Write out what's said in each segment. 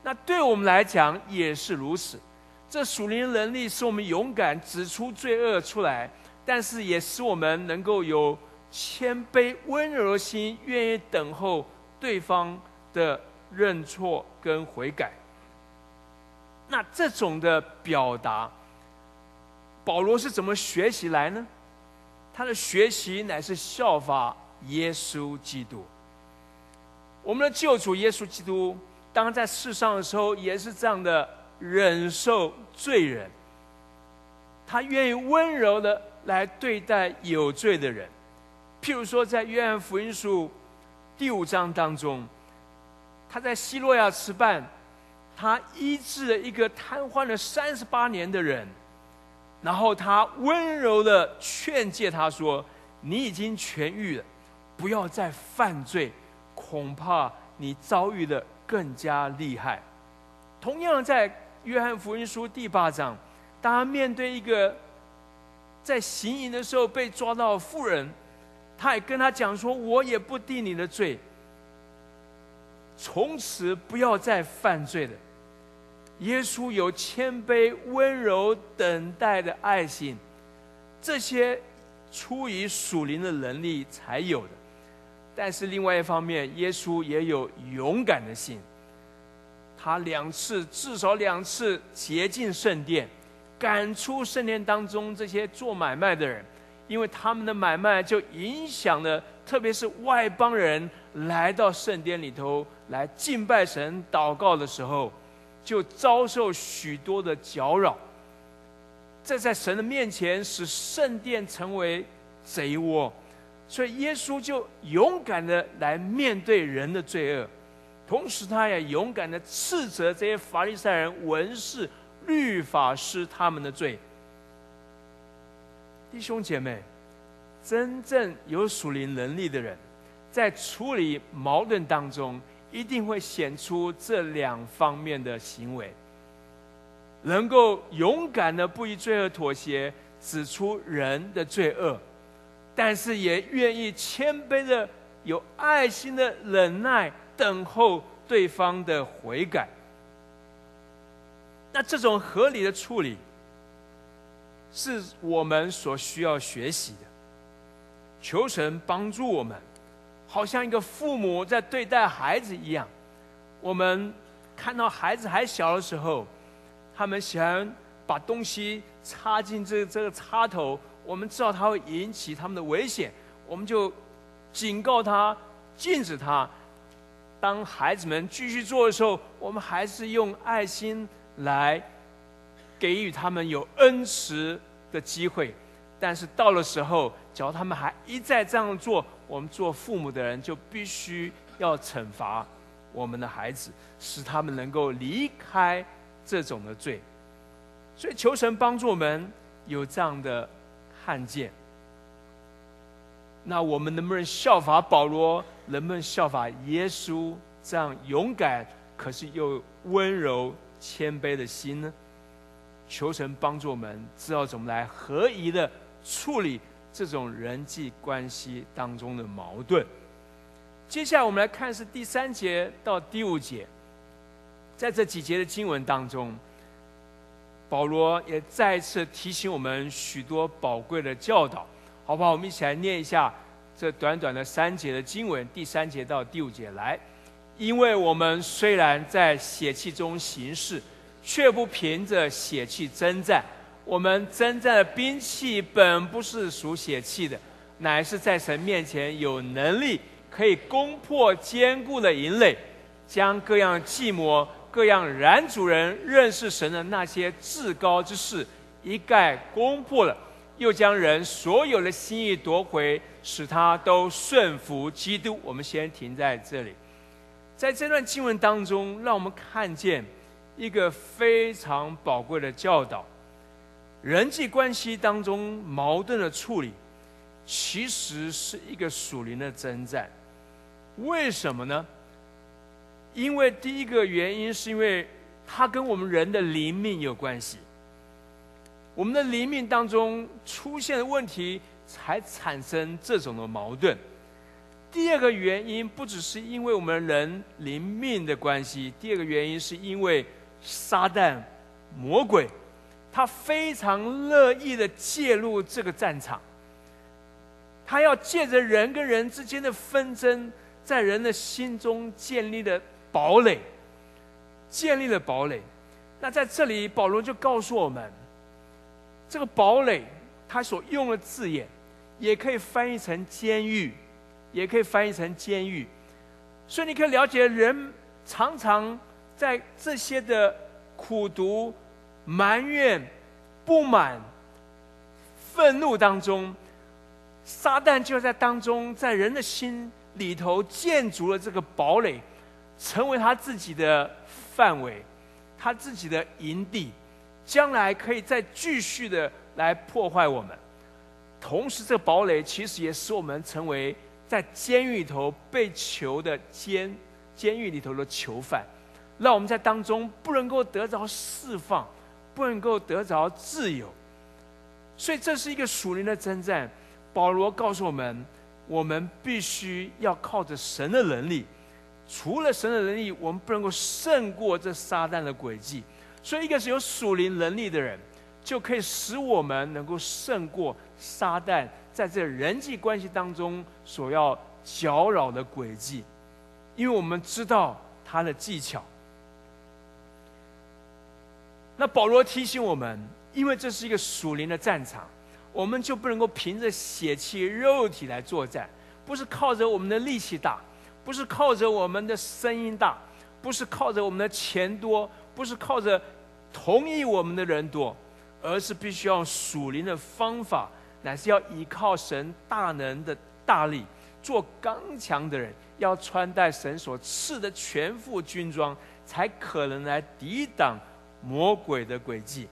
那对我们来讲也是如此。这属灵的能力使我们勇敢指出罪恶出来，但是也使我们能够有谦卑温柔的心，愿意等候对方的认错跟悔改。那这种的表达，保罗是怎么学习来呢？他的学习乃是效法耶稣基督。我们的救主耶稣基督，当他在世上的时候，也是这样的忍受罪人，他愿意温柔的来对待有罪的人。譬如说，在约翰福音书第5章当中，他在西洛亚池畔，他医治了一个瘫痪了38年的人，然后他温柔的劝诫他说：“你已经痊愈了，不要再犯罪，恐怕你遭遇的更加厉害。”同样在约翰福音书第8章，当他面对一个在行淫的时候被抓到的妇人，他也跟他讲说：“我也不定你的罪，从此不要再犯罪了。”耶稣有谦卑、温柔、等待的爱心，这些出于属灵的能力才有的。但是另外一方面，耶稣也有勇敢的心。他至少两次洁净圣殿，赶出圣殿当中这些做买卖的人，因为他们的买卖就影响了，特别是外邦人来到圣殿里头来敬拜神、祷告的时候，就遭受许多的搅扰。这在神的面前使圣殿成为贼窝，所以耶稣就勇敢的来面对人的罪恶，同时他也勇敢的斥责这些法利赛人、文士、律法师他们的罪。弟兄姐妹，真正有属灵能力的人，在处理矛盾当中，一定会显出这2方面的行为，能够勇敢的不与罪恶妥协，指出人的罪恶，但是也愿意谦卑的、有爱心的忍耐，等候对方的悔改。那这种合理的处理，是我们所需要学习的。求神帮助我们，好像一个父母在对待孩子一样。我们看到孩子还小的时候，他们喜欢把东西插进这个插头，我们知道它会引起他们的危险，我们就警告他、禁止他。当孩子们继续做的时候，我们还是用爱心来给予他们有恩慈的机会。但是到了时候，只要他们还一再这样做，我们做父母的人就必须要惩罚我们的孩子，使他们能够离开这种的罪。所以求神帮助我们有这样的看见。那我们能不能效法保罗，能不能效法耶稣这样勇敢可是又温柔谦卑的心呢？求神帮助我们知道怎么来合宜的处理这种人际关系当中的矛盾。接下来我们来看是第3节到第5节，在这几节的经文当中，保罗也再一次提醒我们许多宝贵的教导，好不好？我们一起来念一下这短短的3节的经文，第3节到第5节来。因为我们虽然在血气中行事，却不凭着血气征战。我们征战的兵器本不是属血气的，乃是在神面前有能力，可以攻破坚固的营垒，将各样计谋、各样拦阻人认识神的那些至高之事一概攻破了，又将人所有的心意夺回，使他都顺服基督。我们先停在这里。在这段经文当中，让我们看见一个非常宝贵的教导。人际关系当中矛盾的处理，其实是一个属灵的征战。为什么呢？因为第一个原因是因为它跟我们人的灵命有关系。我们的灵命当中出现的问题，才产生这种的矛盾。 第二个原因不只是因为我们人灵命的关系，第二个原因是因为撒旦魔鬼他非常乐意的介入这个战场，他要借着人跟人之间的纷争，在人的心中建立了堡垒，那在这里保罗就告诉我们，这个堡垒他所用的字眼也可以翻译成监狱，所以你可以了解，人常常在这些的苦毒、埋怨、不满、愤怒当中，撒旦就在当中，在人的心里头建筑了这个堡垒，成为他自己的范围，他自己的营地，将来可以再继续的来破坏我们。同时这个堡垒其实也使我们成为在监狱里头被囚的监狱里头的囚犯，让我们在当中不能够得着释放，不能够得着自由。所以这是一个属灵的征战。保罗告诉我们，我们必须要靠着神的能力，除了神的能力，我们不能够胜过这撒旦的诡计。所以一个是有属灵能力的人，就可以使我们能够胜过撒旦在这人际关系当中所要搅扰的诡计，因为我们知道他的技巧。那保罗提醒我们，因为这是一个属灵的战场，我们就不能够凭着血气肉体来作战，不是靠着我们的力气大，不是靠着我们的声音大，不是靠着我们的钱多，不是靠着同意我们的人多，而是必须要用属灵的方法，乃是要依靠神大能的大力，做刚强的人，要穿戴神所赐的全副军装，才可能来抵挡魔鬼的诡计。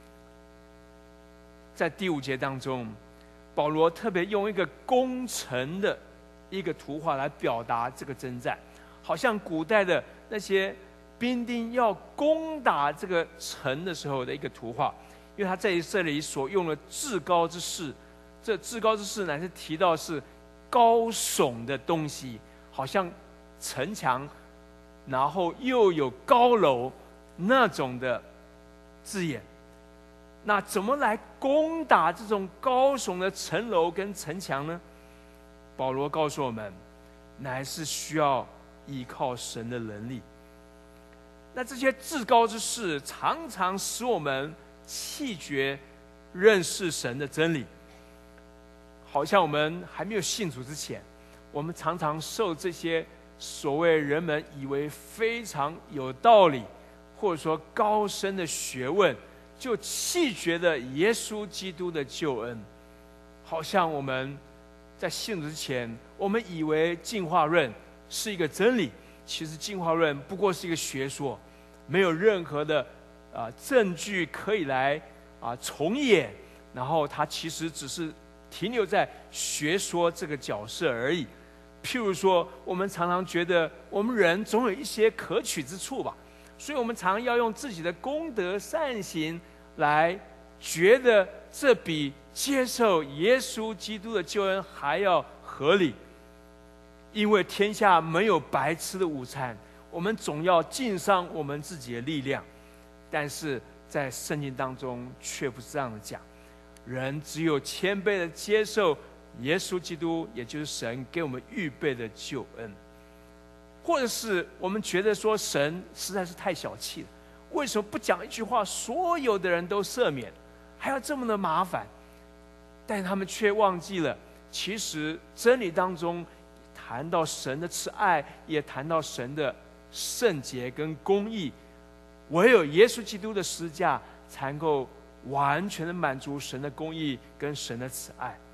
在第5节当中，保罗特别用一个攻城的一个图画来表达这个征战，好像古代的那些兵丁要攻打这个城的时候的一个图画。因为他在这里所用的至高之事，这至高之事乃是提到是高耸的东西，好像城墙，然后又有高楼那种的字眼。那怎么来攻打这种高耸的城楼跟城墙呢？保罗告诉我们，乃是需要依靠神的能力。那这些至高之事常常使我们弃绝认识神的真理，好像我们还没有信主之前，我们常常受这些所谓人们以为非常有道理，或者说高深的学问，就弃绝了耶稣基督的救恩。好像我们在信主之前，我们以为进化论是一个真理，其实进化论不过是一个学说，没有任何的证据可以来重演，然后它其实只是停留在学说这个角色而已。譬如说，我们常常觉得我们人总有一些可取之处吧，所以我们常要用自己的功德善行来觉得这比接受耶稣基督的救恩还要合理。因为天下没有白吃的午餐，我们总要尽上我们自己的力量。但是在圣经当中却不是这样的讲，人只有谦卑的接受耶稣基督，也就是神给我们预备的救恩。或者是我们觉得说神实在是太小气了，为什么不讲一句话，所有的人都赦免，还要这么的麻烦？但他们却忘记了，其实真理当中谈到神的慈爱，也谈到神的圣洁跟公义，唯有耶稣基督的十字架才能够完全的满足神的公义跟神的慈爱。